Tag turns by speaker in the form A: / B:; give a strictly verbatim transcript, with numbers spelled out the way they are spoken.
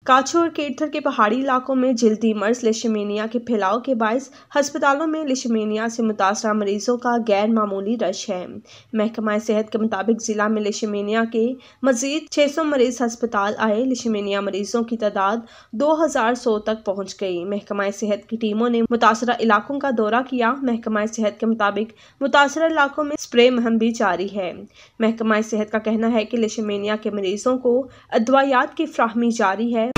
A: काछू और केरथर के पहाड़ी इलाकों में जिल्दी मर्ज लिशेमिनिया के फैलाव के बायस अस्पतालों में लिशेमिनिया से मुतासरा मरीजों का गैर मामूली रश है। महकमा सेहत के मुताबिक जिला में लिशेमिनिया के मजीद छह सौ मरीज अस्पताल आए। लिशेमिनिया मरीजों की तादाद दो हजार सौ तक पहुंच गई। महकमा सेहत की टीमों ने मुतासरा इलाकों का दौरा किया। महकमा सेहत के मुताबिक मुतासरा इलाकों में स्प्रे मुहिम भी जारी है। महकमा सेहत का कहना है कि लिशेमिनिया के मरीजों को अदवायात की फ्राहमी जारी है।